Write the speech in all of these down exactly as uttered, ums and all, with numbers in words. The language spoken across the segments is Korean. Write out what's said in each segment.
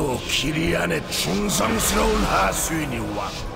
또 기리안의 충성스러운 하수인이 왔고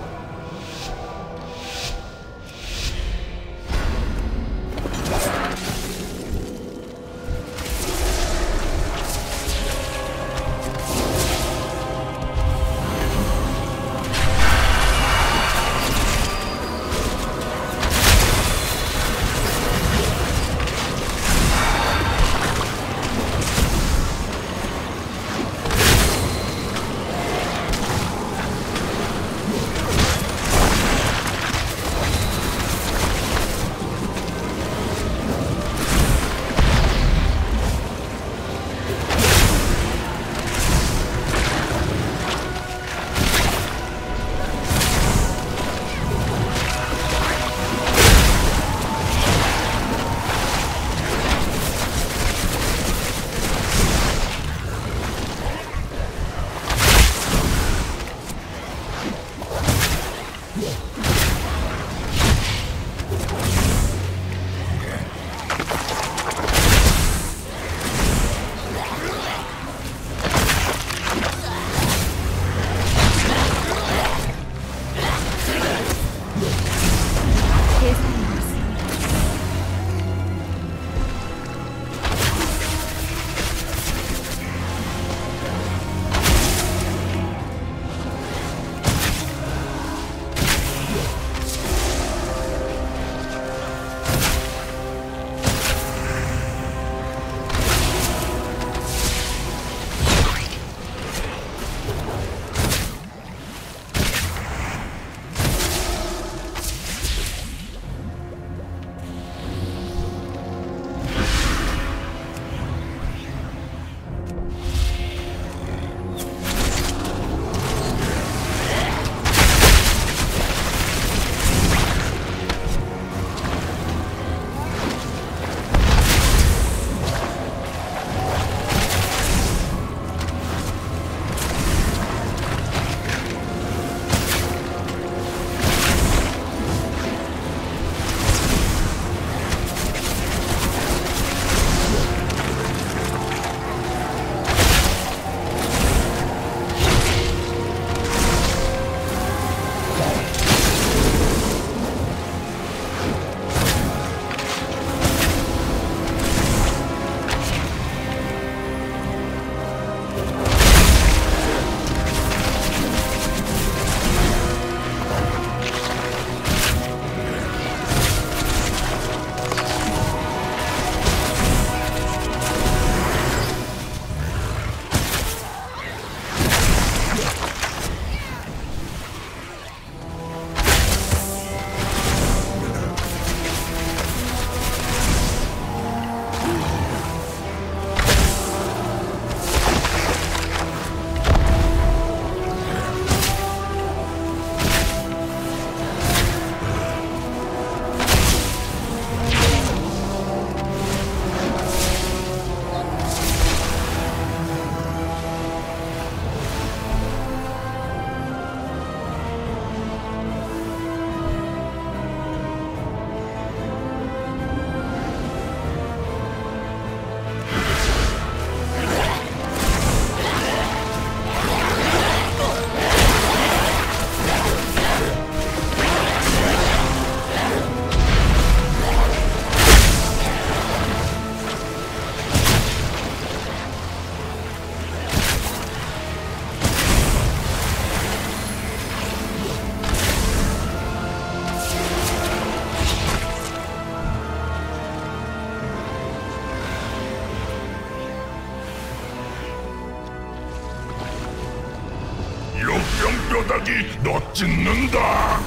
뼈다귀 너 찢는다.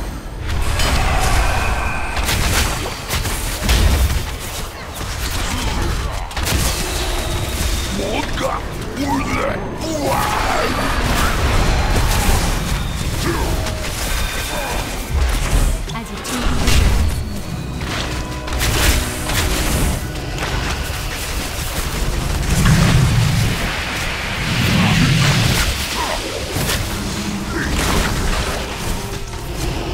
뭔가 울래. 우와. 아직 준비되지 않았습니다.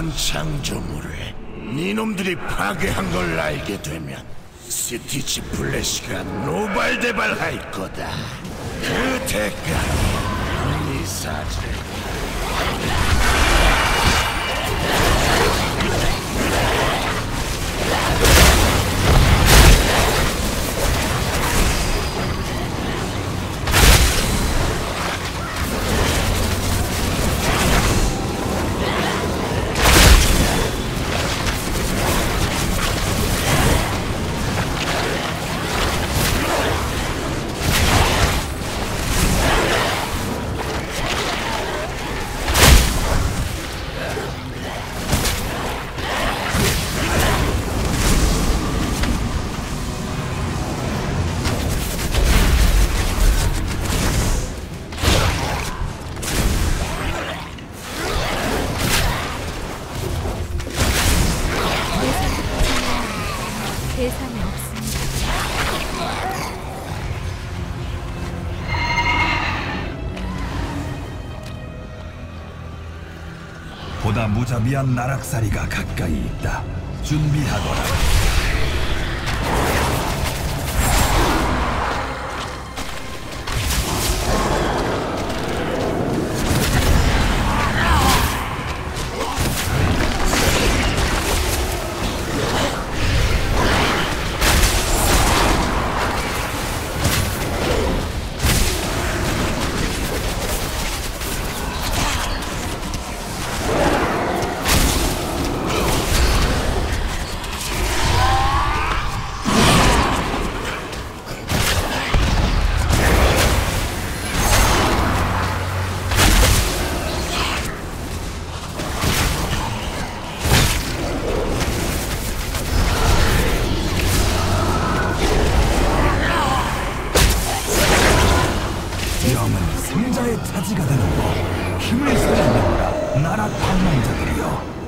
무한 창조물을 니놈들이 파괴한 걸 알게 되면 스티치 플래시가 노발대발할 거다. 그 대가로 네 사지를 대상이 없습니다. 보다 무자비한 나락사리가 가까이 있다. 준비하거라. 영은 승자의 차지가 되는 법. 힘을 살려내라, 나라 방랑자들이여.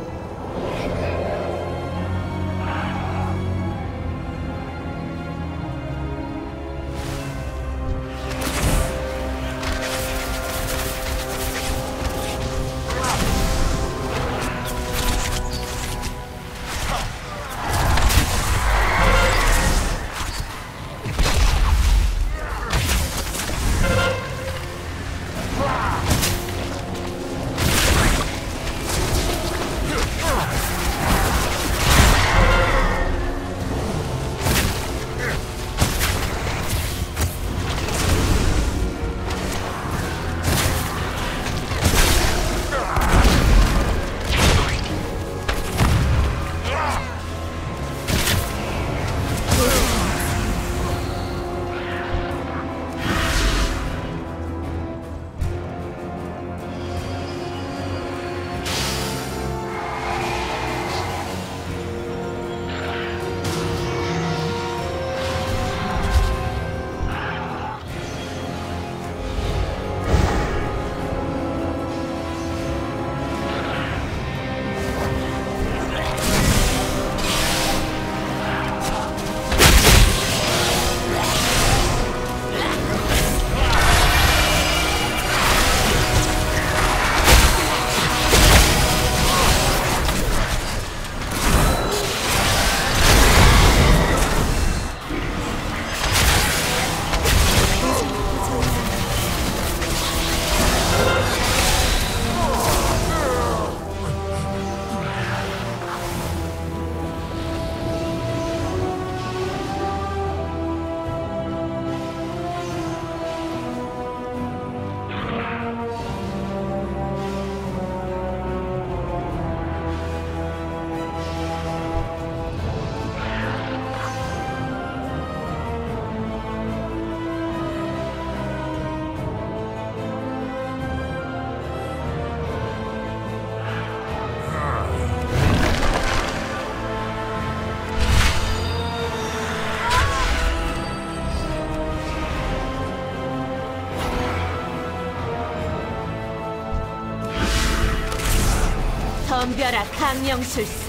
덤벼라 강령술사.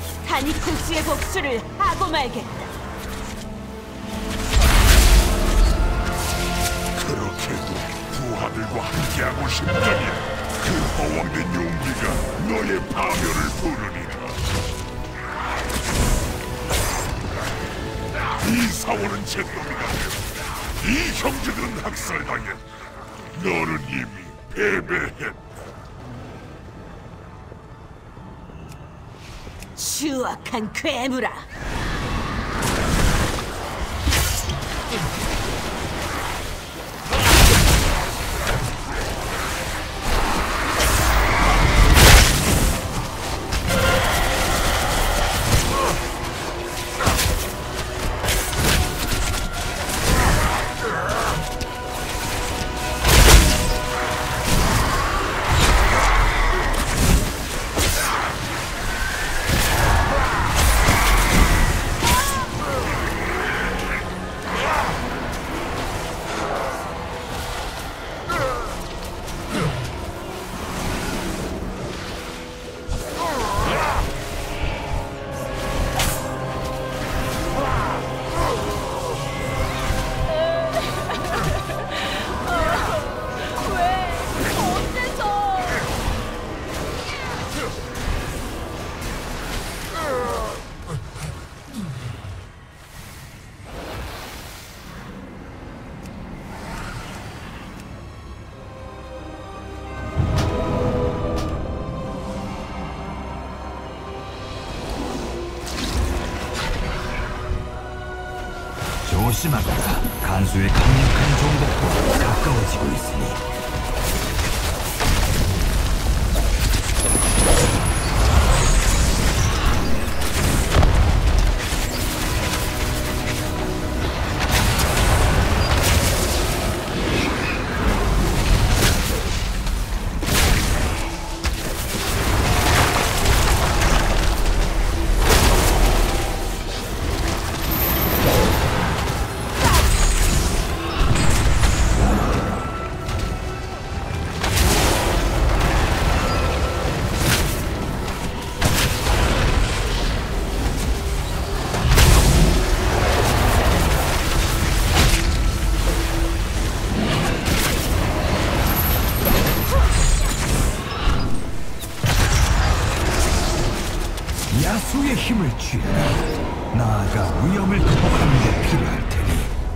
다니쿠스의 복수를 하고 말겠다. 그렇게도 부하들과 함께하고 싶다니 그 허황된 용기가 너의 파멸을 부르리라. 이 사원은 잿더미가 되었다. 이 형제들은 학살당했다. 너는 이미 패배했다. 추악한 괴물아! 조심하거라. 간수의 강력한 종독도 가까워지고 있으니. 야수의 힘을 취하라. 나아가 위험을 극복하는 게 필요할 테니.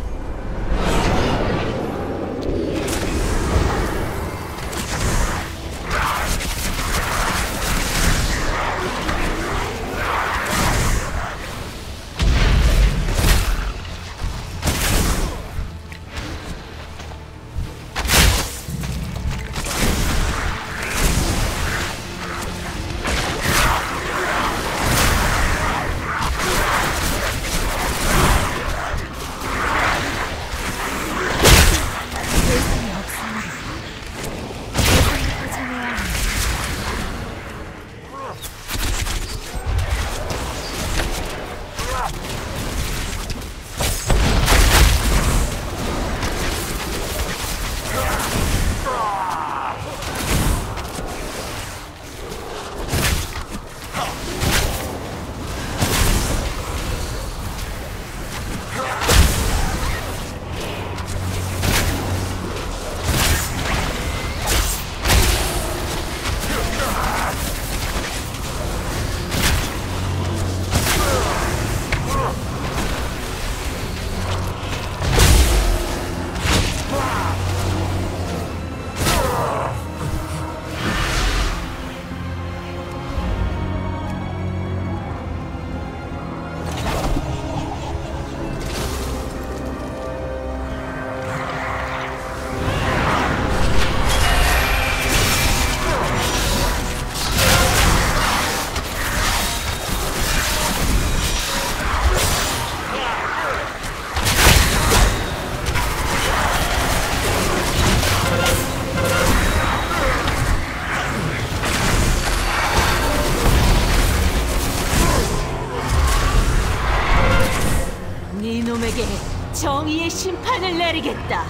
네놈에게 정의의 심판을 내리겠다.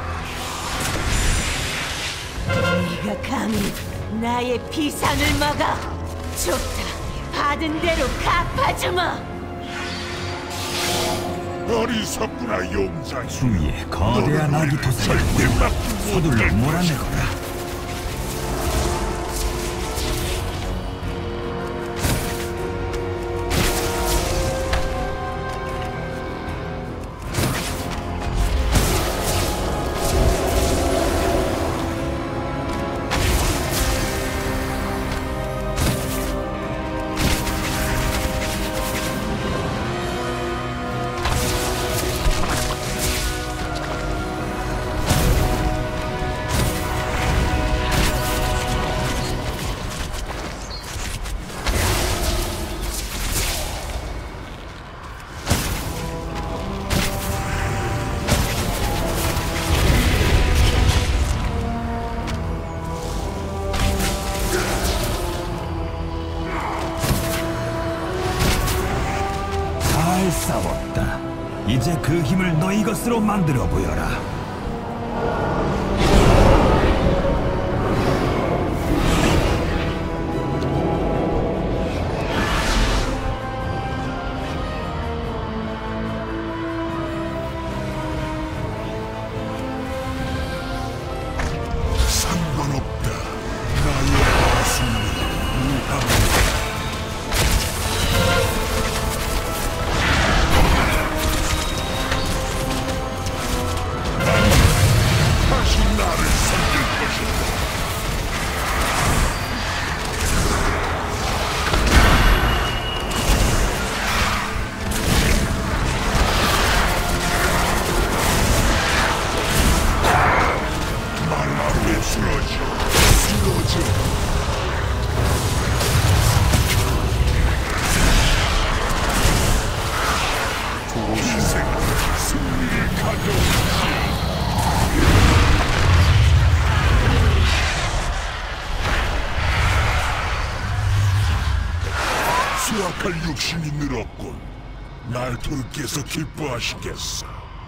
네가 감히 나의 비상을 막아. 좋다. 받은 대로 갚아주마. 어리석구나 용자. 주위에 거대한 아기 토사를 절대 막지 서둘러 못할 몰아내거라. 오래 싸웠다. 이제 그 힘을 너희 것으로 만들어 보여라. 상관없다. 나의 가슴이 무함이다. 다시 나를 섬길 것이다. 말하루에 쓰러져, 쓰러져. 희생, 승리를 가져오지. 수확할 욕심이 늘었군. 날 돌께서 기뻐하시겠어.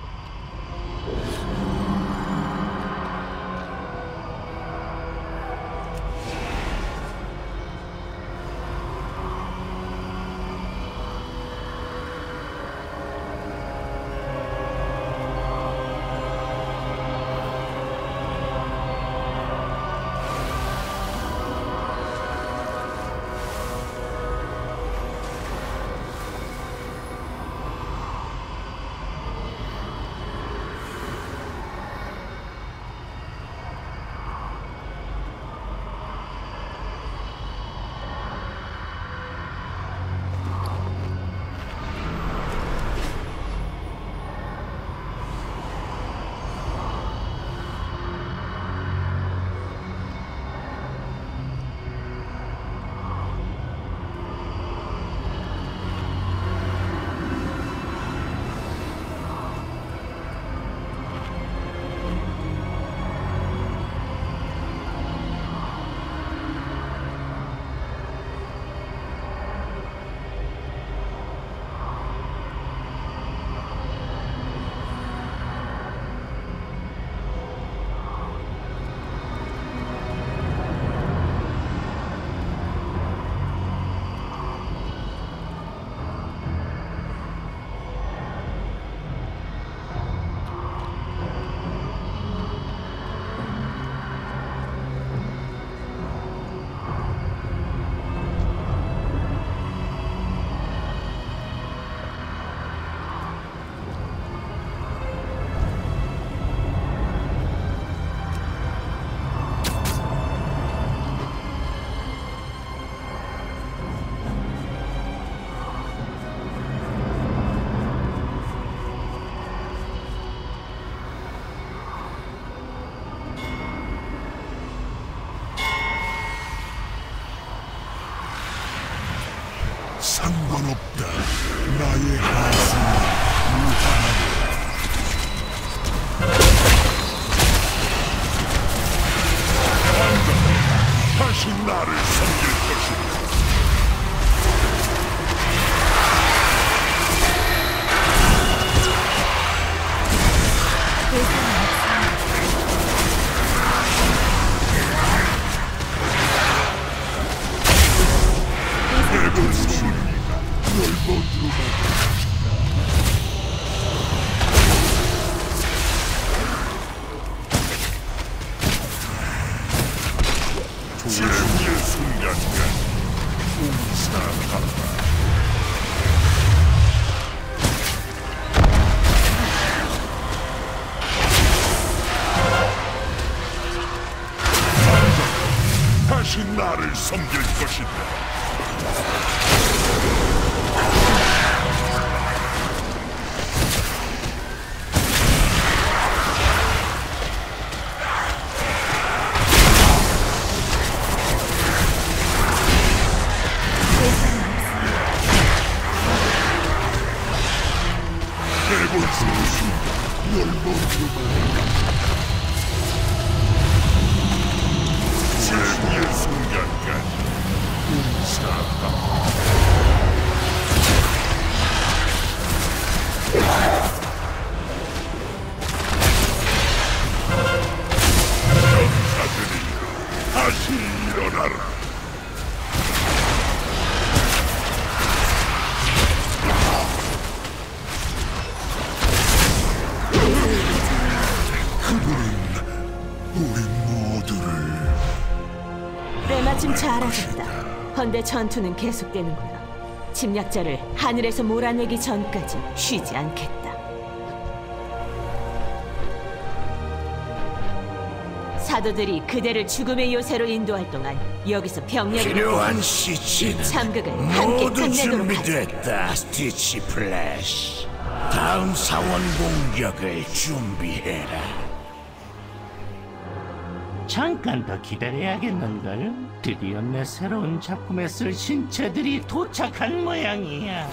상관없다. 나의 가슴이 무한하다. 다시 나를 섬길 것이다. 해볼 소리가 널 먼저 막아. 제우의 순간간 공사한다. 다시 나를 섬길 것이다. 해볼 수 없이 널 먼저 제우의 순간까지 공사한다. 사라졌다. 헌데 전투는 계속되는구나. 침략자를 하늘에서 몰아내기 전까지 쉬지 않겠다. 사도들이 그대를 죽음의 요새로 인도할 동안 여기서 병력을 필요한 모으고 시치는 참극을 함께 모두 끝내도록 하자. 준비됐다. 스티치 플래시. 다음 사원 공격을 준비해라. 잠깐 더 기다려야겠는걸. 드디어 내 새로운 작품에 쓸 신체들이 도착한 모양이야.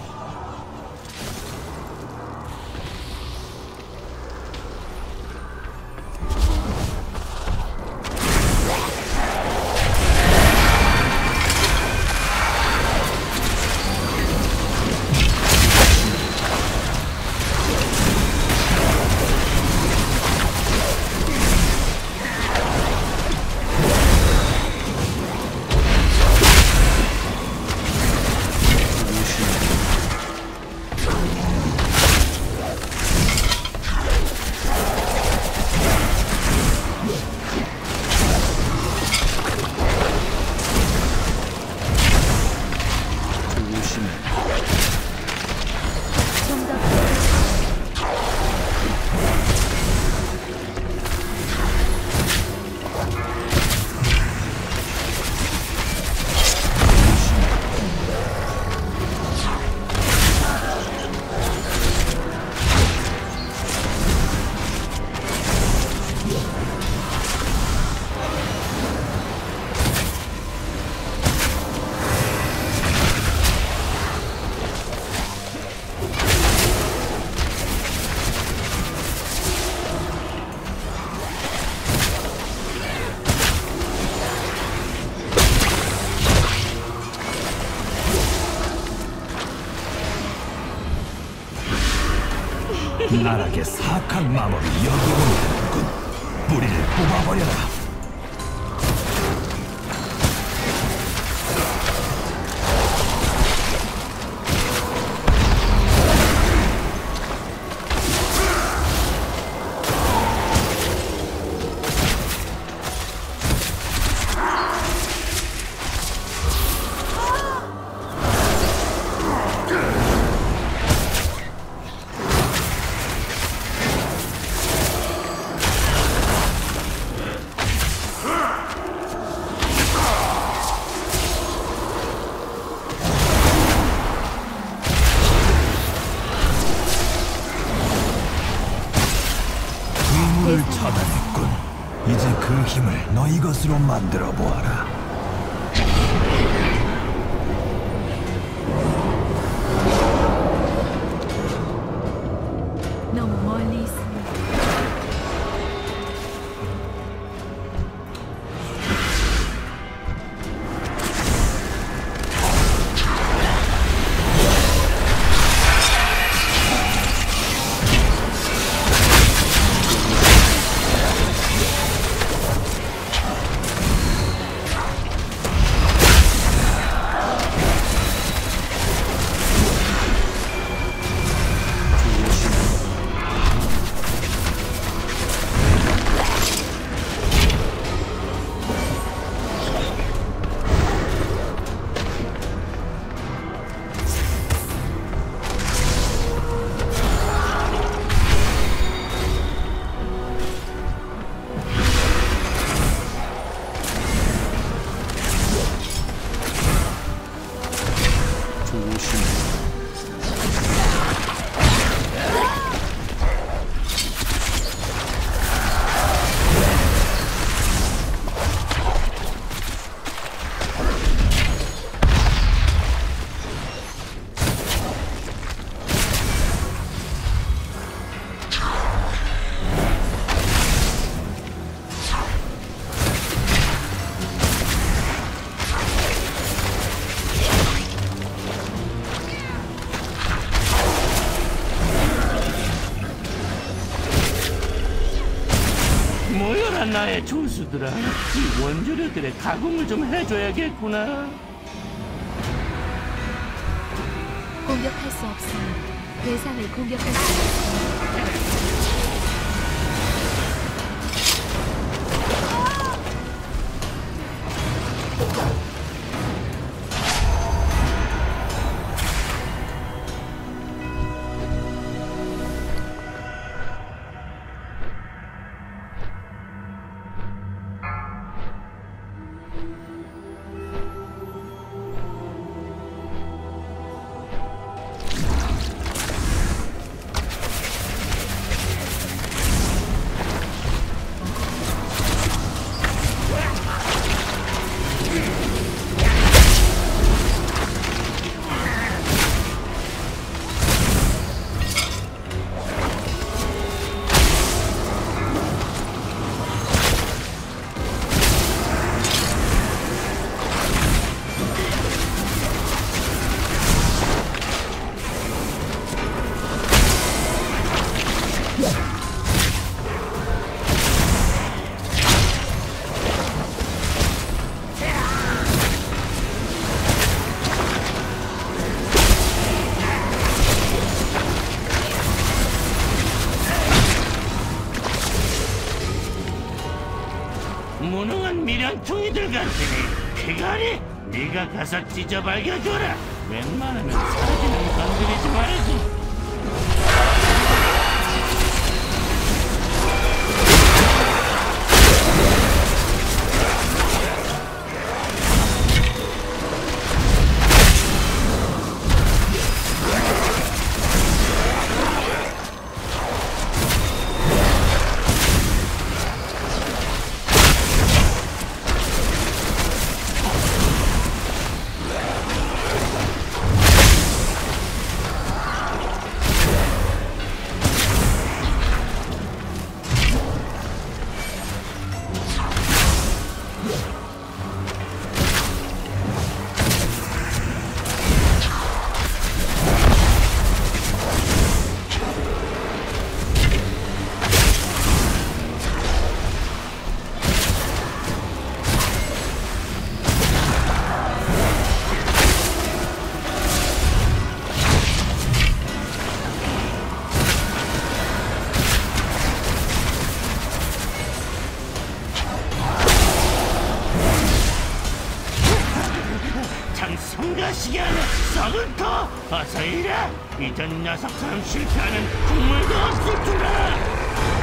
나락의 사악한 마법이 여기 오는군. 뿌리를 뽑아버려라. 힘을 차단했군. 이제 그 힘을 너희 것으로 만들어 보아라. 너무 멀리 있습니다. 모여라 나의 조수들아. 이 원조류들의 가공을 좀 해줘야겠구나. 공격할 수 없습니다. 대상을 공격할 수 없습니다. 몸뚱이들 같으니 피가리 네가 가서 찢어 발겨줘라. 웬만하면 사진은 건드리지 말고. 성가시기하네 썩을 터 어서 일해. 이전 녀석처럼 실패하는 국물도 없을 줄아.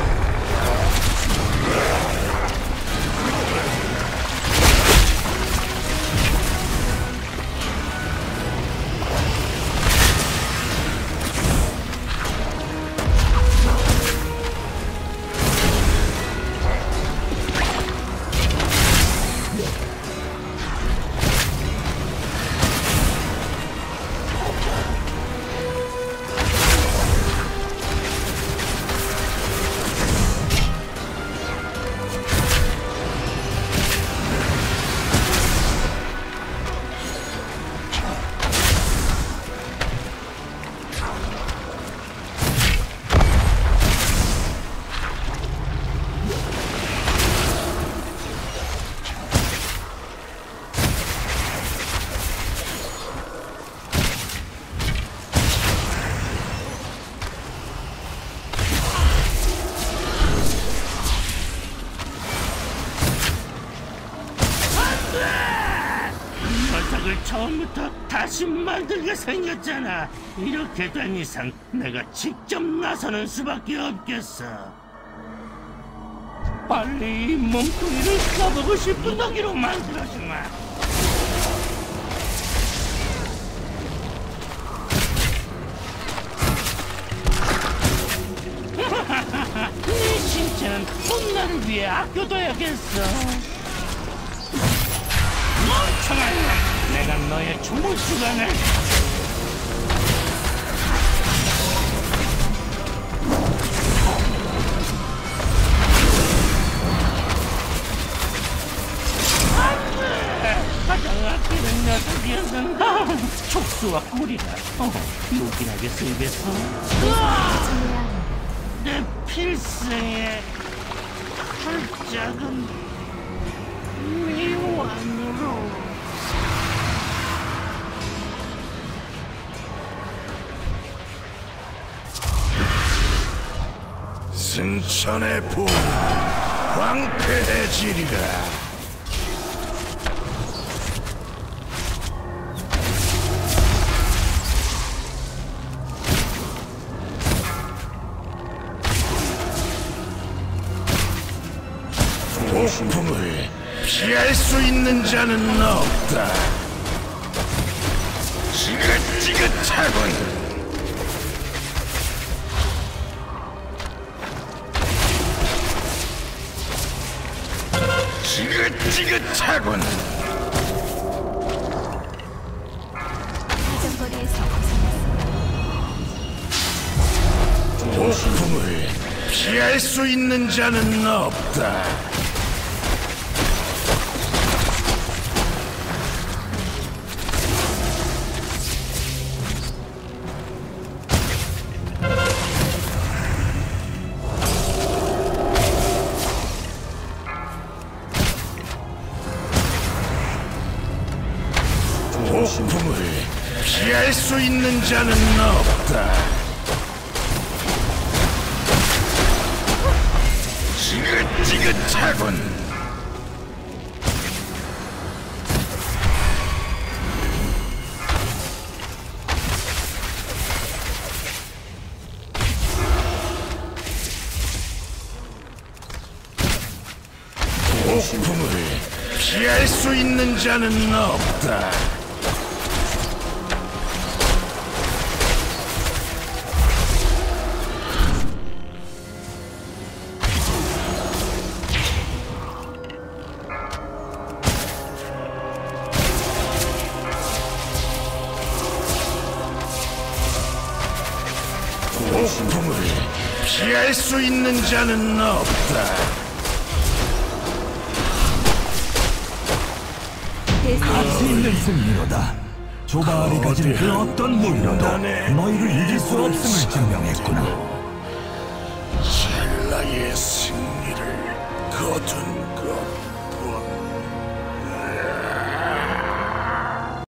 녀석을 처음부터 다시 만들게 생겼잖아. 이렇게 된 이상 내가 직접 나서는 수밖에 없겠어. 빨리 이 몸뚱이를 써보고 싶은 덕기로 만들어주마. 네 신체는 훗날을 위해 아껴둬야겠어. 멍청한 놈! 내가 너의 조물 주간을 안돼! 가장 아끼는 녀석이었는데 촉수와 꼬리가 어, 요긴하게 쓰이겠어. 내 필생의 펄짝은 미완으로. 승천의 부 황폐해지리라. 폭풍을 피할 수 있는 자는 없다. 지긋지긋하군. 지긋지긋하군. 사정거리에서 벗어났습니다. 폭풍을 피할 수 있는 자는 없다. 폭풍을 피할 수 있는 자는 없다. 지긋지긋하군. 수 있는 자는 없다. 폭풍을 피할 수 있는 자는 없다. 가치 있는 승리로다. 조바알이 가진 그 어떤 무기로도 너희를 이길 수 없음을 증명했구나. 젤라의 승리를 거둔 것.